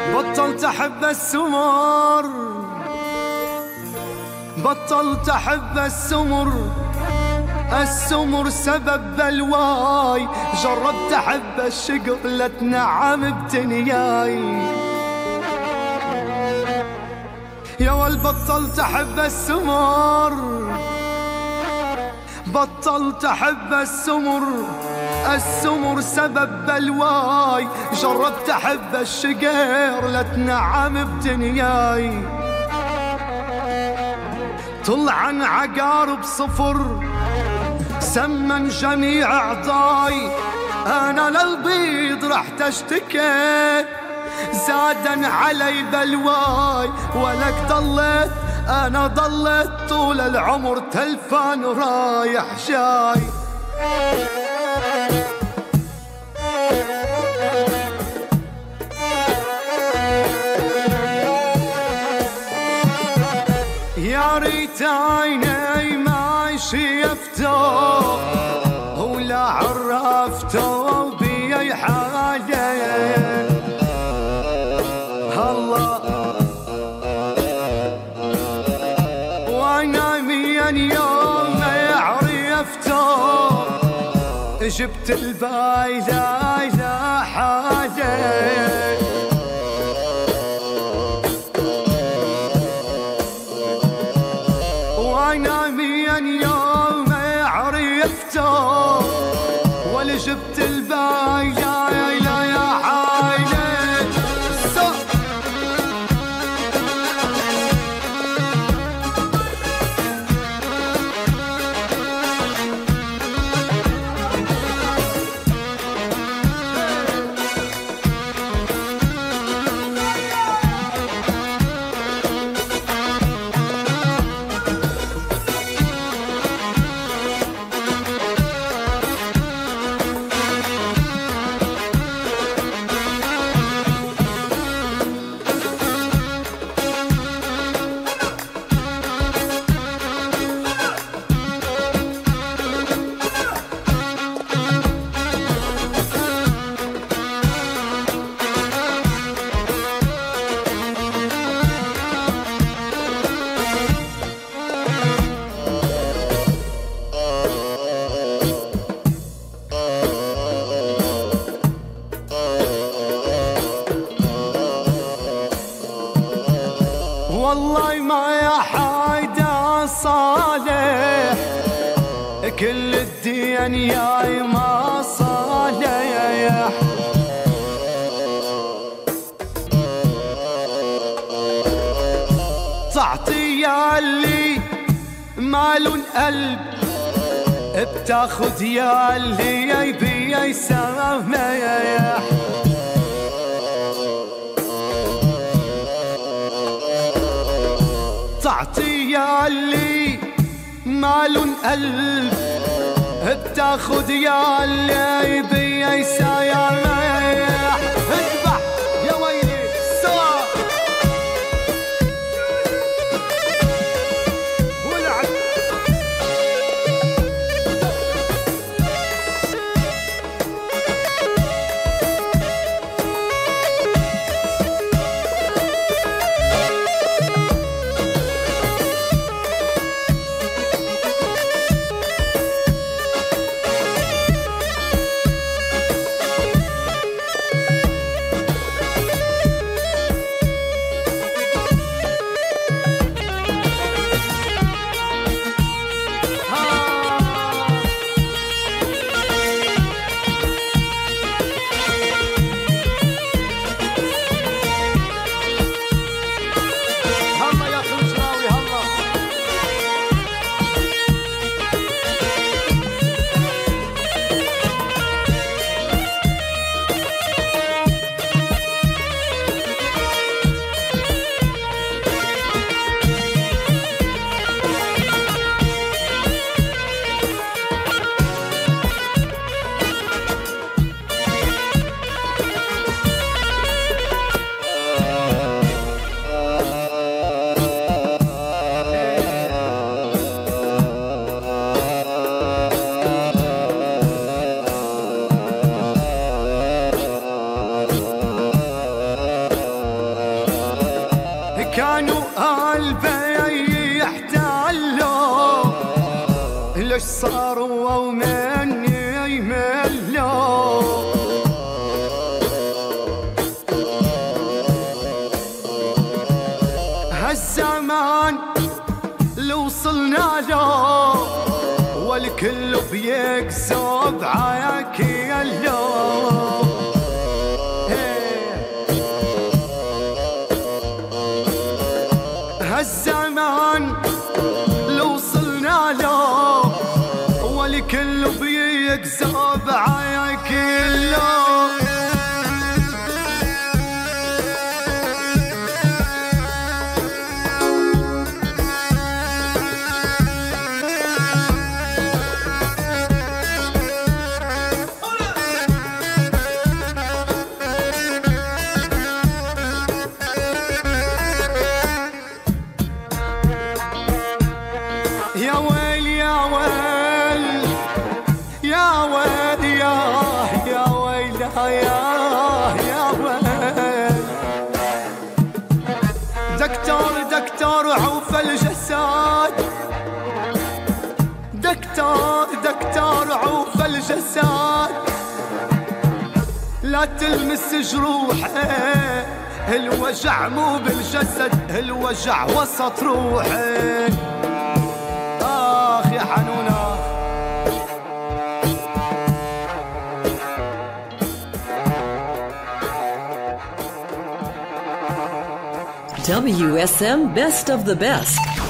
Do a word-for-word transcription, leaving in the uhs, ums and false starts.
بطلت احب السمر، بطلت احب السمر، السمر سبب بلواي. جربت احب الشقر نعم بتنياي. يا ول بطلت احب السمر، بطلت احب السمر، السمر سبب بلواي. جربت احب الشقير لتنعم بدنياي. طلعن عقارب صفر سمن جميع اعضاي. انا للبيض رحت اشتكي زادا علي بلواي. ولك ضليت انا ضليت طول العمر تلفان رايح جاي. يا ريت عيني ما شيفتو ولا عرفتو بي حاجة. الله وانا مين يوم عرفتو جبت البايدة لا حاجة. وانا مين يوم عرفته ولا جبت البايع يا يا حايلة. والله ما يا حيدا صالح كل الدين ياي ما صالح. تعطي يا اللي مال قلب بتاخد يا اللي يبي يسامح. تعطي يا اللي مال قلب بتاخد يا اللي يبي يسامح. اذبح يا ويلي سوا ولعب. وش صاروا ومني ملوا هالزمان لو وصلنا له والكل بيكذب عياك يلو هالزمان لو وصلنا له والكل بيكذب عياك يلو يا ويل يا ويل يا ويل يا يا ويل يا يا ويل دكتور دكتور عوف الجسد دكتور دكتور عوف الجسد لا تلمس جروحي الوجع مو بالجسد الوجع وسط روحي آخ يا حنونة W S M Best of the Best.